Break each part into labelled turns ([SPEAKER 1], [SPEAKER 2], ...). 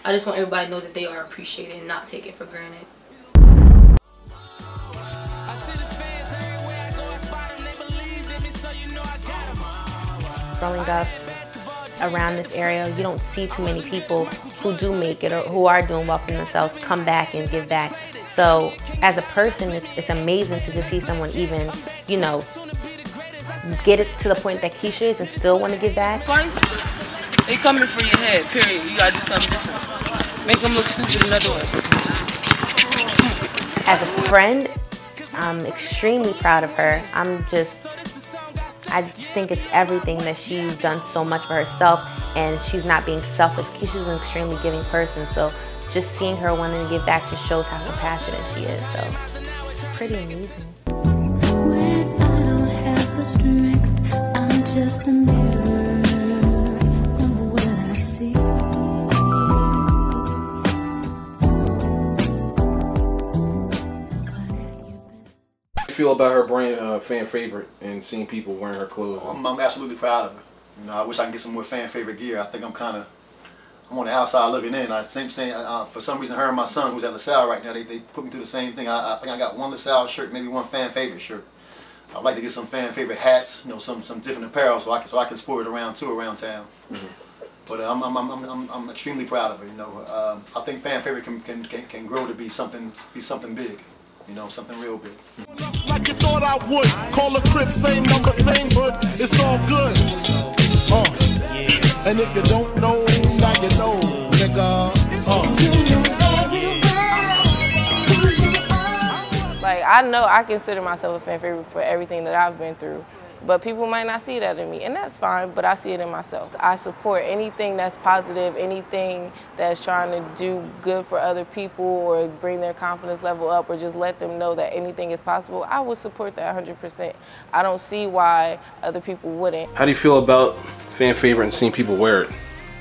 [SPEAKER 1] I just want everybody to know that they are appreciated and not taken for granted.
[SPEAKER 2] Growing up around this area, you don't see too many people who do make it or who are doing well for themselves come back and give back. So as a person, it's amazing to just see someone even, you know, get it to the point that Keisha is and still want to give back.
[SPEAKER 3] They coming for your head, period. You gotta do something different. Make them look stupid another way.
[SPEAKER 2] As a friend, I'm extremely proud of her. I just think it's everything that she's done so much for herself, and she's not being selfish. Keisha's an extremely giving person, so just seeing her wanting to give back just shows how compassionate she is. So it's pretty amazing.
[SPEAKER 4] When I don't have the strength, I'm just a mirror of what I see.
[SPEAKER 5] Feel about her brand, Fanfavorite, and seeing people wearing her clothes?
[SPEAKER 6] I'm absolutely proud of her. You know, I wish I could get some more Fanfavorite gear. I think I'm on the outside looking in. For some reason, her and my son, who's at LaSalle right now, they put me through the same thing. I think I got one LaSalle shirt, maybe one Fanfavorite shirt. I'd like to get some Fanfavorite hats, you know, some different apparel, so I can sport it around town. Mm-hmm. But I'm extremely proud of her. You know, I think Fanfavorite can grow to be something big. You know, something real big.
[SPEAKER 7] Like you thought I would. Call the crib, same number, same hood. It's all good. And if you don't know, now you know, nigga.
[SPEAKER 3] Like, I know I consider myself a fan favorite for everything that I've been through. But people might not see that in me, and that's fine, but I see it in myself. I support anything that's positive, anything that's trying to do good for other people or bring their confidence level up or just let them know that anything is possible. I would support that 100%. I don't see why other people wouldn't.
[SPEAKER 5] How do you feel about Fanfavorite and seeing people wear it?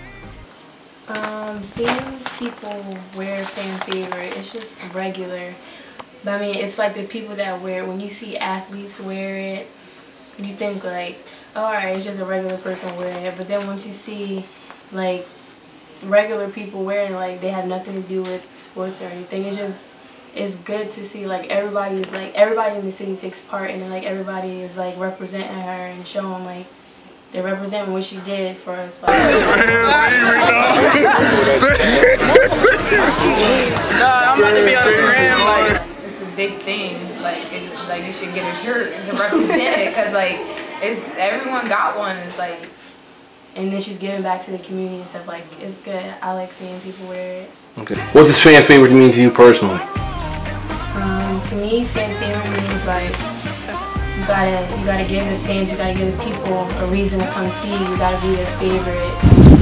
[SPEAKER 1] Seeing people wear Fanfavorite, it's just regular. But I mean, it's like the people that wear it. When you see athletes wear it, you think like, oh, alright, it's just a regular person wearing it. But then once you see like regular people wearing it, like they have nothing to do with sports or anything, it's good to see like everybody in the city takes part, and like everybody is like representing her and showing like they're representing what she did for us. Like, I'm
[SPEAKER 3] about to be on the gram. Like,
[SPEAKER 8] it's a big thing. Like you should get a shirt to represent it, because like everyone got one. It's like,
[SPEAKER 1] and then she's giving back to the community and stuff. Like, it's good. I like seeing people wear it.
[SPEAKER 5] Okay. What does Fanfavorite mean to you personally?
[SPEAKER 1] To me, Fanfavorite means like you gotta give the fans, you gotta give the people a reason to come see you. You gotta be their favorite.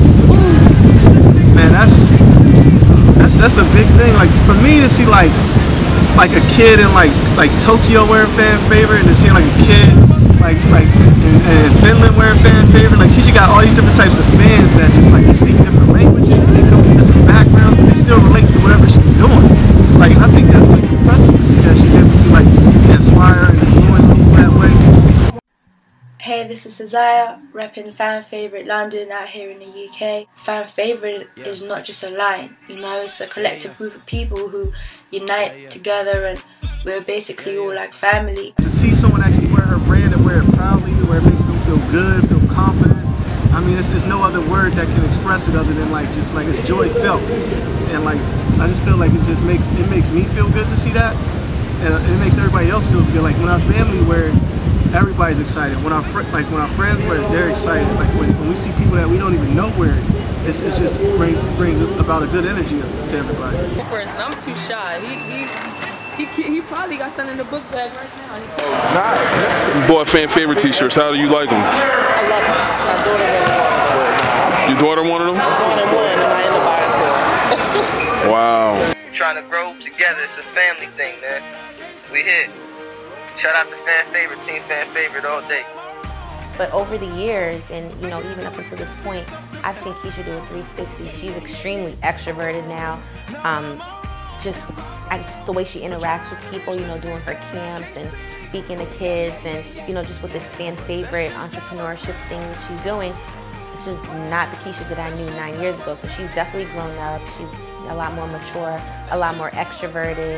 [SPEAKER 9] Man, that's a big thing. Like for me to see like a kid in like Tokyo wearing Fanfavorite, and to see like a kid like in Finland wearing Fanfavorite. Like she got all these different types of fans that just like they speak different languages, they come from different backgrounds, but they still relate to whatever she's doing. Like I think that's like impressive to see that she's able to like inspire and influence people that way.
[SPEAKER 10] Hey, this is Isaiah, repping Fanfavorite London out here in the UK. Fanfavorite is not just a line, you know, it's a collective group of people who unite together, and we're basically all like family.
[SPEAKER 9] To see someone actually wear her brand and wear it proudly, where it makes them feel good, feel confident, I mean, there's no other word that can express it other than like just like it's joy felt. And like I just feel like it makes me feel good to see that, and it makes everybody else feel good. Like when our family wear it, everybody's excited. When our friends wear it, they're excited. Like when we see people that we don't even know wear it, it just brings about a good energy to everybody.
[SPEAKER 3] Person, I'm too shy. He probably got something in the book bag right now.
[SPEAKER 5] You bought Fanfavorite t-shirts. How do you like them?
[SPEAKER 3] I love them. My daughter really wanted them.
[SPEAKER 5] Your daughter wanted them?
[SPEAKER 3] I wanted one, and I ended up buying 4.
[SPEAKER 5] Wow.
[SPEAKER 11] Trying to grow together. It's a family thing, man. We here. Shout out to Fanfavorite, Team Fanfavorite all day.
[SPEAKER 2] But over the years, and you know, even up until this point, I've seen Keisha do a 360. She's extremely extroverted now. Just the way she interacts with people, you know, doing her camps and speaking to kids, and you know, just with this Fanfavorite entrepreneurship thing that she's doing, it's just not the Keisha that I knew 9 years ago. So she's definitely grown up. She's a lot more mature, a lot more extroverted.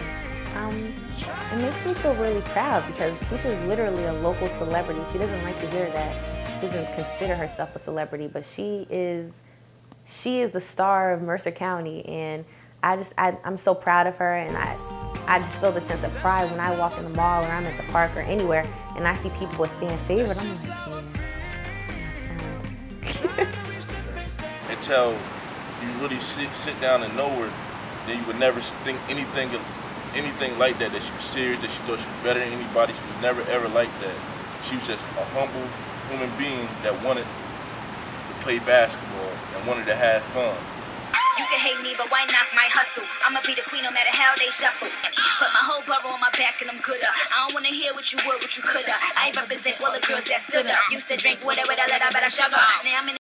[SPEAKER 2] It makes me feel really proud because Keisha is literally a local celebrity. She doesn't like to hear that. She doesn't consider herself a celebrity, but she is the star of Mercer County, and I'm so proud of her, and I just feel the sense of pride when I walk in the mall or I'm at the park or anywhere and I see people with Fanfavorite. I'm like, yeah.
[SPEAKER 12] Until you really sit down and know her, then you would never think anything like that she was serious, that she thought she was better than anybody. She was never ever like that. She was just a humble human being that wanted to play basketball and wanted to have fun.
[SPEAKER 13] You can hate me, but why knock my hustle? I'ma be the queen no matter how they shuffle. Put my whole borough on my back and I'm gooder. I don't wanna hear what you would, what you coulda. I represent all the girls that stood up. Used to drink water with a little bit of sugar. Now I'm in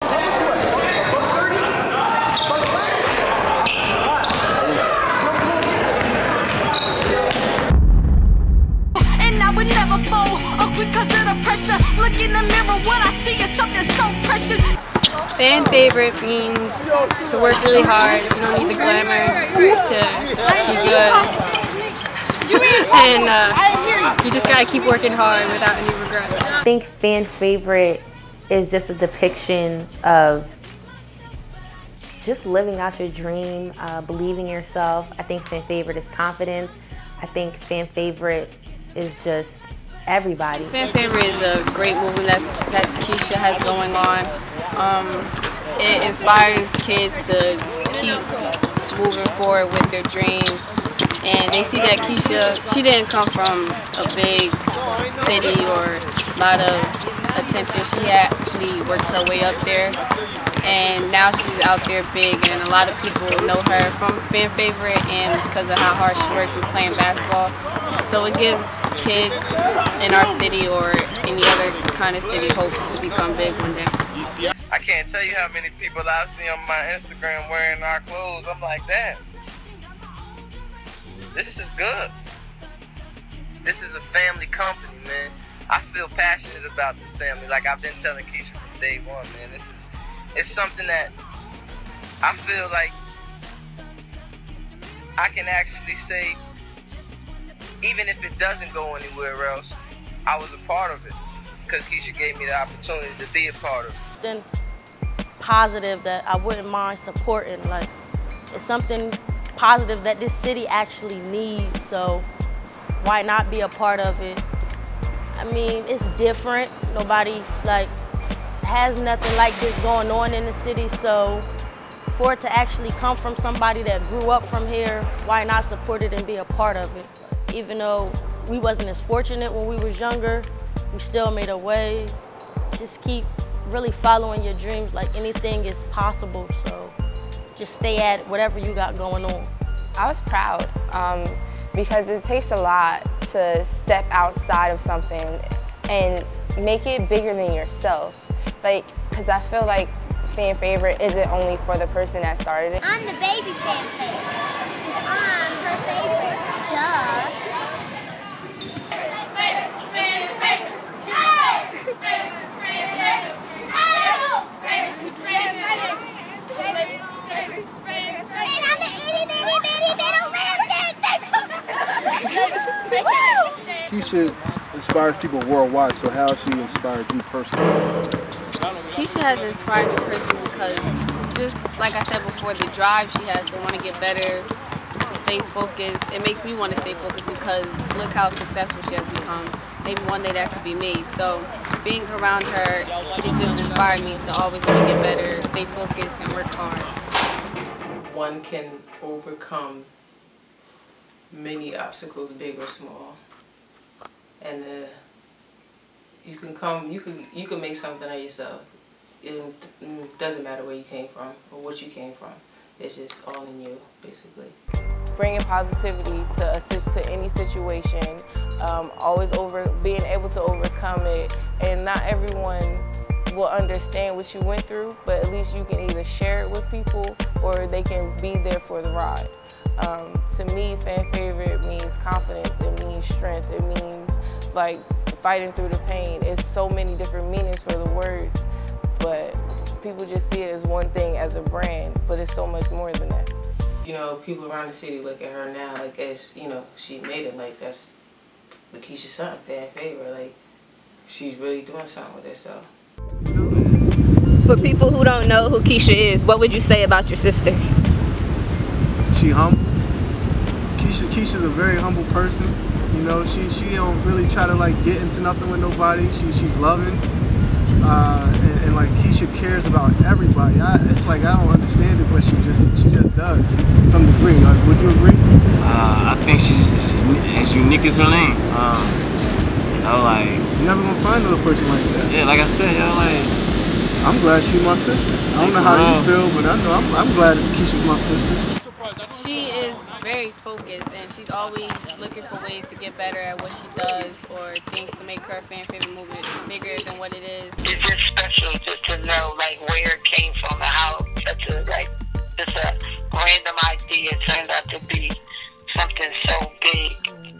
[SPEAKER 13] and I would never fall because of the pressure. Look in the mirror, what I see is something so precious.
[SPEAKER 14] Fan-favorite means to work really hard. You don't need the glamour to be good. And you just gotta keep working hard without any regrets.
[SPEAKER 2] I think Fan-favorite is just a depiction of just living out your dream, believing in yourself. I think Fan-favorite is confidence. I think Fan-favorite is just everybody.
[SPEAKER 14] Fanfavorite is a great movement that Keisha has going on. It inspires kids to keep moving forward with their dreams. And they see that Keisha, she didn't come from a big city or a lot of attention. She actually worked her way up there. And now she's out there big, and a lot of people know her from Fanfavorite and because of how hard she worked with playing basketball. So it gives kids in our city or any other kind of city hope to become big one day.
[SPEAKER 11] I can't tell you how many people I see on my Instagram wearing our clothes. I'm like, damn, this is good. This is a family company, man. I feel passionate about this family. Like I've been telling Keisha from day one, man. It's something that I feel like I can actually say, even if it doesn't go anywhere else, I was a part of it because Keisha gave me the opportunity to be a part of it.
[SPEAKER 15] Something positive that I wouldn't mind supporting. Like, it's something positive that this city actually needs, so why not be a part of it? I mean, it's different. Nobody has nothing like this going on in the city, so for it to actually come from somebody that grew up from here, why not support it and be a part of it? Even though we wasn't as fortunate when we was younger, we still made a way. Just keep really following your dreams. Like, anything is possible, so just stay at whatever you got going on.
[SPEAKER 16] I was proud because it takes a lot to step outside of something and make it bigger than yourself. Like, because I feel like Fanfavorite isn't only for the person that started it.
[SPEAKER 17] I'm the baby Fanfavorite. I'm her favorite. Duh.
[SPEAKER 9] Keisha inspires people worldwide, so how has she inspired you personally?
[SPEAKER 14] Keisha has inspired me personally because, just like I said before, the drive she has to want to get better, to stay focused, it makes me want to stay focused because look how successful she has become. Maybe one day that could be me. So being around her, it just inspired me to always want to get better, stay focused, and work hard.
[SPEAKER 3] One can overcome many obstacles, big or small, and you can make something of yourself. It doesn't matter where you came from or what you came from. It's just all in you, basically. Bringing positivity to assist to any situation, always being able to overcome it, and not everyone will understand what you went through, but at least you can either share it with people or they can be there for the ride. To me, Fanfavorite means confidence, it means strength, it means like fighting through the pain. It's so many different meanings for the words, but People just see it as one thing, as a brand, but it's so much more than that.
[SPEAKER 18] You know, people around the city look at her now like, as you know, she made it like that's Lakeisha Sutton, Fanfavorite. Like, she's really doing something with herself.
[SPEAKER 19] For people who don't know who Keisha is, what would you say about your sister?
[SPEAKER 9] She humble. Keisha's a very humble person. You know, she don't really try to like get into nothing with nobody. She's loving, and like Keisha cares about everybody. It's like I don't understand it, but she just does to some degree. Would you agree?
[SPEAKER 20] I think she's as unique as her name. You know, like
[SPEAKER 9] you're never gonna find another person like that.
[SPEAKER 20] Yeah, like I said, you know, like.
[SPEAKER 9] I'm glad she's my sister. I don't know how you feel, but I know I'm glad that Keisha's my sister.
[SPEAKER 14] She is very focused, and she's always looking for ways to get better at what she does or things to make her Fanfavorite movement bigger than what it is.
[SPEAKER 21] It's just special just to know like where it came from and how such a just a random idea turned out to be something so big.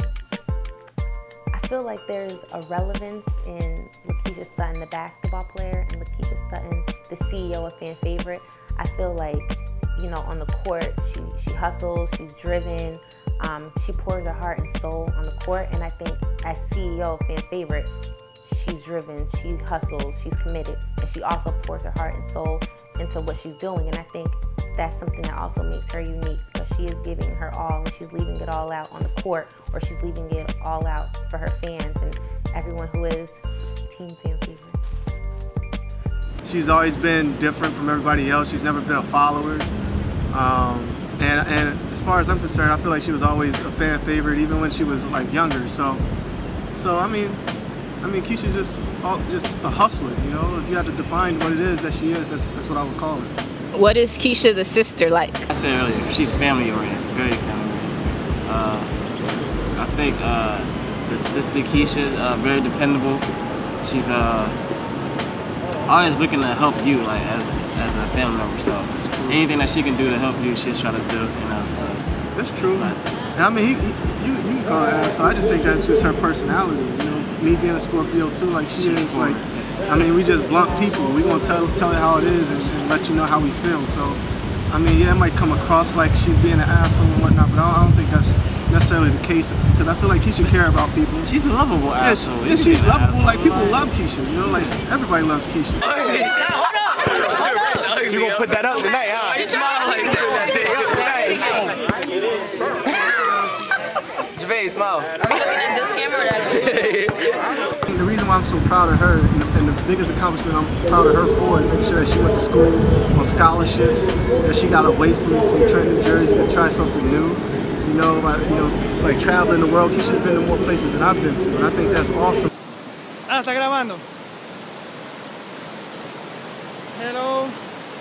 [SPEAKER 2] I feel like there's a relevance in Lakeisha Sutton, the basketball player, and Lakeisha Sutton, the CEO of Fanfavorite. I feel like, you know, on the court, she hustles, she's driven, she pours her heart and soul on the court, and I think as CEO of Fanfavorite, she's driven, she hustles, she's committed, and she also pours her heart and soul into what she's doing, and I think that's something that also makes her unique, because she is giving her all and she's leaving it all out on the court, or she's leaving it all out for her fans and everyone who is Team Fanfavorite.
[SPEAKER 9] She's always been different from everybody else. She's never been a follower. And as far as I'm concerned, I feel like she was always a fan favorite, even when she was like younger. So I mean, Keisha's just a hustler. You know, if you had to define what it is that she is, that's what I would call her.
[SPEAKER 19] What is Keisha the sister like?
[SPEAKER 20] I said earlier, she's family oriented, very family oriented. I think the sister Keisha is very dependable. She's always looking to help you, like as a family member. So anything that she can do to help you, she'll try to do. You know, so
[SPEAKER 9] that's true. I mean, you can call her ass. So I just think that's just her personality. You know, me being a Scorpio too, like she is like. I mean, we just blunt people. We gonna tell it how it is and let you know how we feel. So, I mean, yeah, it might come across like she's being an asshole and whatnot, but I don't think that's necessarily the case. Because I feel like Keisha care about people.
[SPEAKER 20] She's a lovable asshole.
[SPEAKER 9] Yeah, she's lovable. Like people love Keisha. You know, like everybody loves Keisha.
[SPEAKER 20] You gonna put that up tonight, huh?
[SPEAKER 21] You smile like
[SPEAKER 20] Gervais, smile.
[SPEAKER 19] Are we looking at this camera or that?
[SPEAKER 9] The reason why I'm so proud of her, and the biggest accomplishment I'm proud of her for, is making sure that she went to school on scholarships, that she got away from Trenton, New Jersey, to try something new. You know, like traveling the world. Keisha's been to more places than I've been to, and I think that's awesome.
[SPEAKER 22] Ah, está grabando. Hello.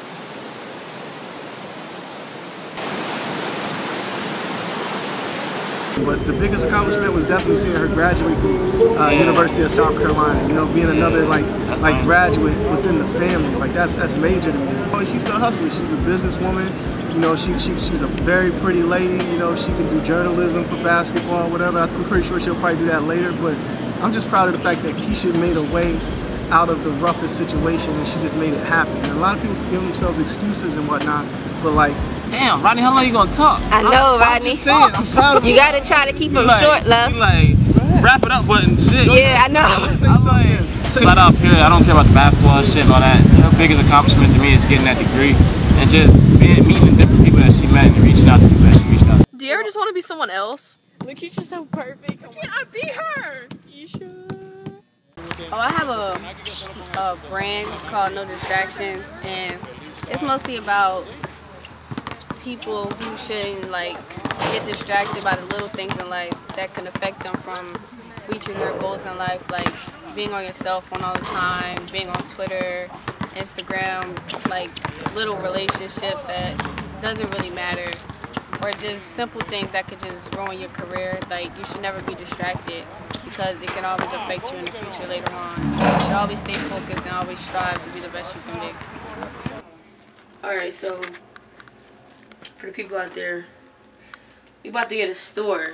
[SPEAKER 9] But the biggest accomplishment was definitely seeing her graduate from University of South Carolina. You know, being another like graduate within the family, like that's major to me. She's a hustler. She's a businesswoman. You know, she's a very pretty lady. You know, she can do journalism for basketball, whatever. I'm pretty sure she'll probably do that later. But I'm just proud of the fact that Keisha made a way out of the roughest situation, and she just made it happen. And a lot of people give themselves excuses and whatnot, but like.
[SPEAKER 20] Damn, Rodney, how long you gonna talk?
[SPEAKER 19] I know, Rodney.
[SPEAKER 9] I'm proud of
[SPEAKER 19] you gotta try to keep them short, love.
[SPEAKER 20] You like wrap it up, button shit.
[SPEAKER 19] Yeah, I know.
[SPEAKER 20] I'm like, flat out period. I don't care about the basketball shit and all that. Her biggest accomplishment to me is getting that degree and just meeting different people that she met and reaching out to people that she reached out to.
[SPEAKER 23] Do you ever just want to be someone else?
[SPEAKER 14] Lakeisha's so perfect.
[SPEAKER 23] Yeah, I be her.
[SPEAKER 14] Oh, I have a brand called No Distractions, and it's mostly about people who shouldn't like get distracted by the little things in life that can affect them from reaching their goals in life, like being on your cell phone all the time, being on Twitter, Instagram, like little relationships that doesn't really matter, or just simple things that could just ruin your career. Like, you should never be distracted because it can always affect you in the future later on. You should always stay focused and always strive to be the best you can be.
[SPEAKER 1] Alright, so for the people out there, we about to get a store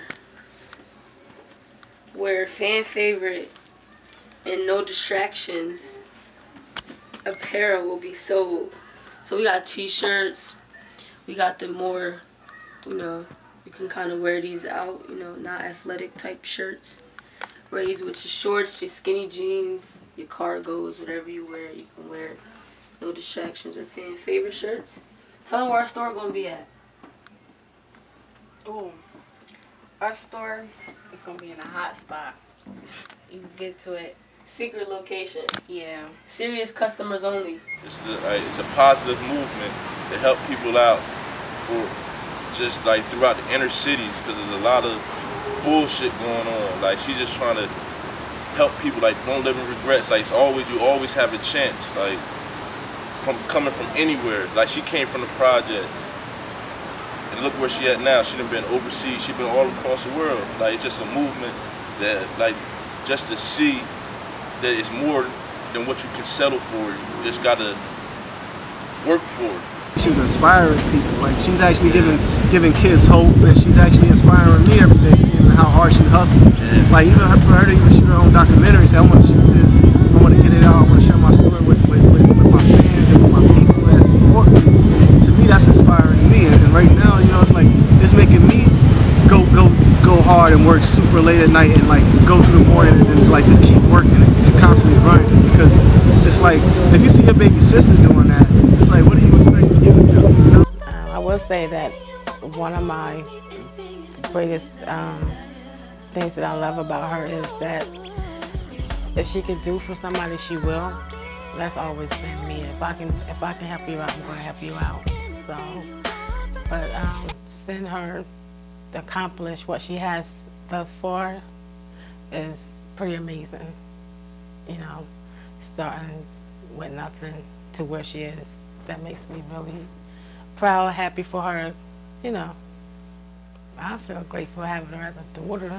[SPEAKER 1] where Fanfavorite and No Distractions apparel will be sold. So we got t-shirts, we got the more, you know, you can kind of wear these out, you know, not athletic type shirts. Wear these with your shorts, your skinny jeans, your cargos, whatever you wear, you can wear. No distractions or fan favorite shirts. Tell them where our store gonna be at.
[SPEAKER 14] Oh, our store is gonna be in a hot spot. You can get to it.
[SPEAKER 1] Secret location.
[SPEAKER 14] Yeah.
[SPEAKER 1] Serious customers only.
[SPEAKER 12] It's a positive movement to help people out for just like throughout the inner cities, because there's a lot of bullshit going on. Like, she's just trying to help people, like, don't live in regrets. Like, you always have a chance. Like, from coming from anywhere. Like, she came from the projects. And look where she at now. She done been overseas. She been all across the world. Like, it's just a movement that, like, just to see that it's more than what you can settle for. You just gotta work for it.
[SPEAKER 9] She's inspiring people. Like, she's actually giving kids hope, and she's actually inspiring me every day, seeing how hard she hustles. Like, even for her to even shoot her own documentary, say, I want to shoot this, I want to get it out, I want to share my story with my fans and with my people that support me. To me, that's inspiring me. And right now, you know, it's like, it's making me go hard and work super late at night and like go through the morning and like just keep working and constantly running, because it's like, if you see your baby sister doing that, it's like, what do you expect you to do? You know?
[SPEAKER 2] I will say that one of my greatest things that I love about her is that if she can do for somebody, she will. That's always been me. If I can help you out, I'm going to help you out. So, but seeing her accomplish what she has thus far is pretty amazing. You know, starting with nothing to where she is. That makes me really proud, happy for her. You know, I feel grateful having her as a daughter.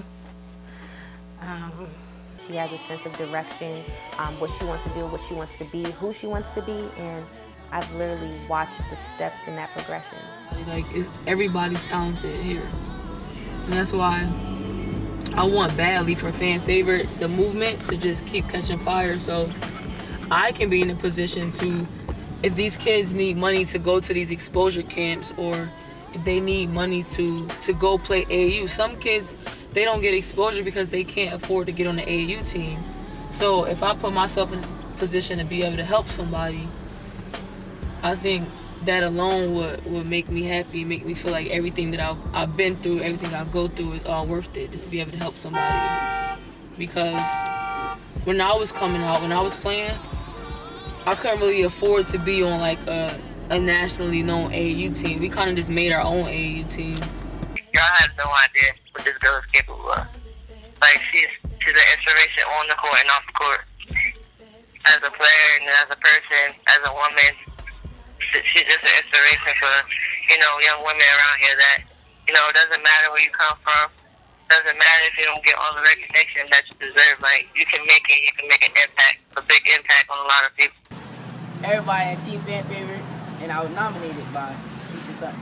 [SPEAKER 4] She has a sense of direction, what she wants to do, what she wants to be, who she wants to be, and I've literally watched the steps in that progression.
[SPEAKER 1] Like, everybody's talented here. And that's why I want badly for Fanfavorite, the movement, to just keep catching fire, so I can be in a position to, if these kids need money to go to these exposure camps, or if they need money to go play AAU. Some kids, they don't get exposure because they can't afford to get on the AAU team. So if I put myself in a position to be able to help somebody, I think that alone would make me happy, make me feel like everything that I've been through, everything I go through is all worth it, just to be able to help somebody. Because when I was coming out, when I was playing, I couldn't really afford to be on like a nationally known AAU team. We kind of just made our own AAU team.
[SPEAKER 21] Y'all have no idea what this girl is capable of. Like, she's an inspiration on the court and off the court. As a player and as a person, as a woman, she's just an inspiration for, you know, young women around here that, you know, it doesn't matter where you come from. Doesn't matter if you don't get all the recognition that you deserve. Like, you can make it, you can make an impact, a big impact on a lot of people.
[SPEAKER 6] Everybody at Team Fanfavorite, and I was nominated by Keisha Sutton.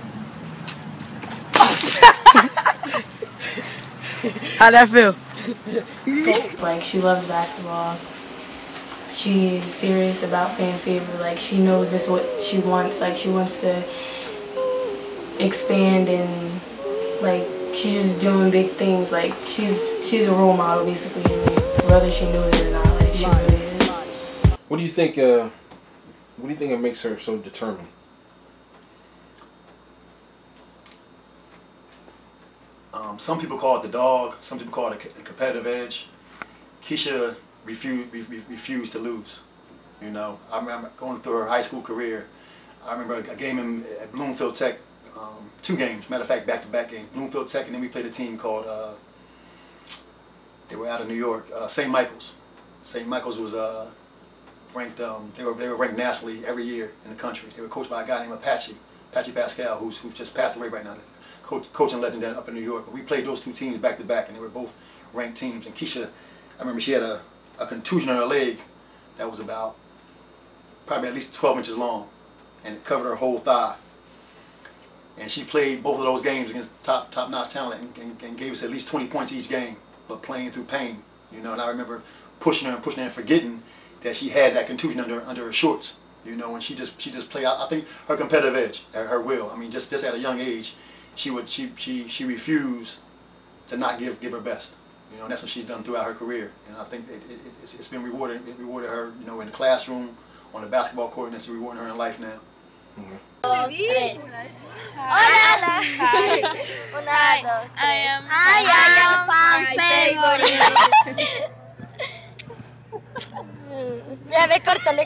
[SPEAKER 1] How'd that feel? Like, she loves basketball. She's serious about Fanfavorite. Like, she knows this is what she wants. Like, she wants to expand, and like, she's just doing big things. Like, she's a role model basically, whether she knew it or not. Like, she really is.
[SPEAKER 5] What do you think? What do you think it makes her so determined?
[SPEAKER 7] Some people call it the dog. Some people call it a competitive edge. Keisha refused to lose. You know, I remember going through her high school career. I remember a game at Bloomfield Tech, 2 games, matter of fact, back-to-back games. Bloomfield Tech, and then we played a team called, they were out of New York, St. Michael's. St. Michael's was ranked, they were ranked nationally every year in the country. They were coached by a guy named Apache Pascal, who's just passed away right now, coaching legend up in New York. But we played those 2 teams back-to-back, and they were both ranked teams. And Keisha, I remember she had a contusion on her leg that was about probably at least 12 inches long, and it covered her whole thigh. And she played both of those games against top-notch talent and gave us at least 20 points each game, but playing through pain. You know, and I remember pushing her and forgetting that she had that contusion under her shorts. You know, when she just played. I think her competitive edge, her will. I mean, just at a young age, she refused to not give her best. You know, and that's what she's done throughout her career. And I think it's been rewarded. It rewarded her, you know, in the classroom, on the basketball court, and it's rewarding her in life now.
[SPEAKER 17] Hola. Hi. I am Fanfavorite. Ya ve, córtale.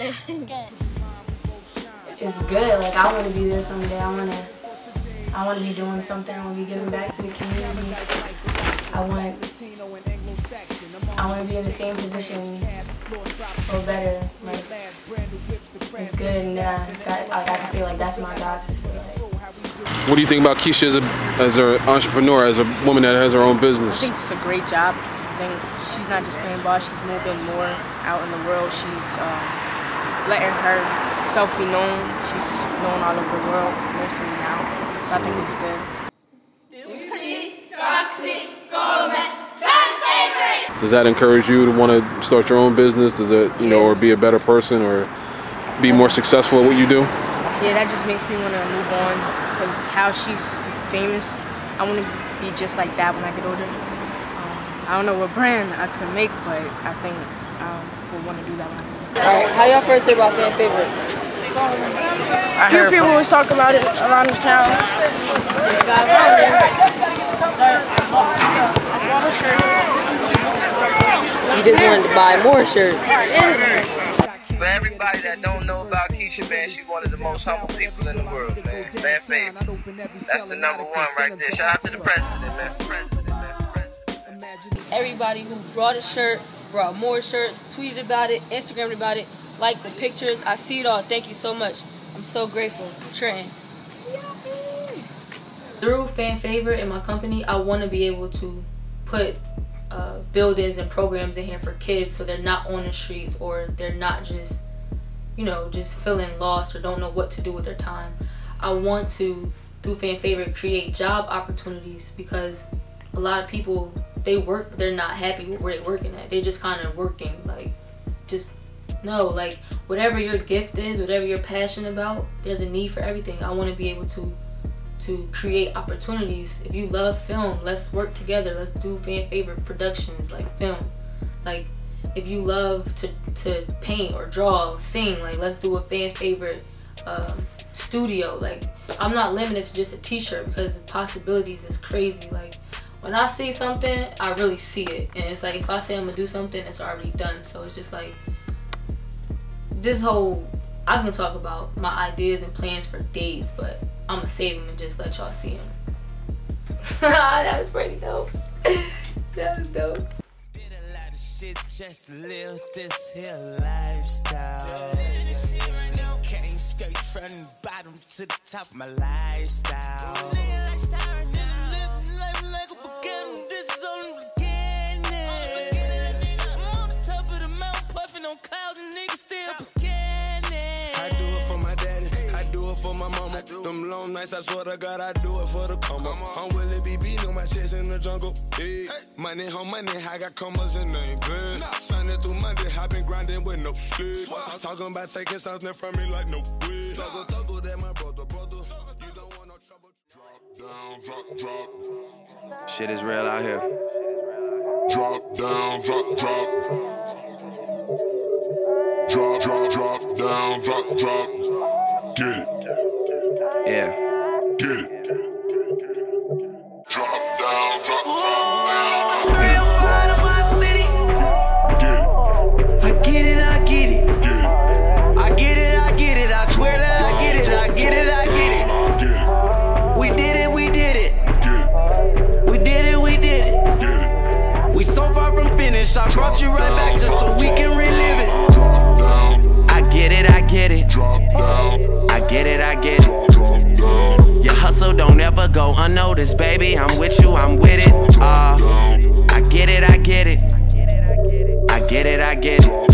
[SPEAKER 1] It's good. Like, I want to be there someday. I want to be doing something. I want to be giving back to the community. I want to be in the same position or better. Like, it's good, and I can say, like, that's my God sister.
[SPEAKER 5] What do you think about Keisha as an entrepreneur, as a woman that has her own business?
[SPEAKER 8] I think it's a great job. I think she's not just playing ball, she's moving more out in the world. She's letting herself be known. She's known all over the world, mostly now. So I think it's good.
[SPEAKER 5] Does that encourage you to want to start your own business? Does it, you know, or be a better person, or be more successful at what you do?
[SPEAKER 8] Yeah, that just makes me want to move on, because how she's famous, I want to be just like that when I get older. I don't know what brand I could make, but I think I will want to do that when I get older.
[SPEAKER 3] Alright, how y'all first hear about Fanfavorite?
[SPEAKER 8] A few people was talking about it around the town. Got around there.
[SPEAKER 3] You just wanted to buy more shirts.
[SPEAKER 11] For everybody that don't know about Keisha, man, she's one of the most humble people in the world, man. Fanfavorite. That's the #1 right there. Shout out to the president, man.
[SPEAKER 10] Everybody who brought a shirt, brought more shirts, tweeted about it, Instagrammed about it, liked the pictures. I see it all. Thank you so much. I'm so grateful. Trenton.
[SPEAKER 1] Through Fanfavorite in my company, I want to be able to put buildings and programs in here for kids, so they're not on the streets, or they're not just, you know, just feeling lost or don't know what to do with their time. I want to, through Fanfavorite, create job opportunities, because a lot of people, they work but they're not happy with where they're working at. They're just kind of working, like, just no, like, whatever your gift is, whatever you're passionate about, there's a need for everything. I want to be able to create opportunities. If you love film, let's work together. Let's do Fanfavorite productions, like film. Like, if you love to paint or draw, sing, like, let's do a Fanfavorite studio. Like, I'm not limited to just a t-shirt, because the possibilities is crazy. Like, when I see something, I really see it, and it's like, if I say I'm gonna do something, it's already done. So it's just like, this whole, I can talk about my ideas and plans for days, but I'm gonna save them and just let y'all see them. That was pretty dope. That was dope.
[SPEAKER 13] Just to live this here lifestyle. Came straight from the bottom to the top of my lifestyle. Living life like a beginning. This is only the beginning. I'm on the top of the mountain, puffing on clouds, and niggas still beginning. I do it for my daddy. I do it for my mama. Them long nights, I swear to God, I do it for the come-up. I'm Willie B. beating on my chest in the jungle. Hey. Money home, money, I got commas and they ain't playing. Sunday through Monday, I been grinding with no sleep. Talking about taking something from me like no way. Tuggle, that my brother. You don't want no trouble. Drop down, drop. Shit is real out here. Drop down, drop. Drop down, drop. Get it. Yeah. Get it. Drop down, drop down. Real part of my city. Get it. I get it. Get it. I get it. I swear that I get it. Get it. We did it. Get it. We did it. Get it. We so far from finish. I brought you right back just so we can relive it. Drop down. I get it. Drop down. I get it. Your hustle don't ever go unnoticed, baby. I'm with you, I'm with it. I get it. I get it.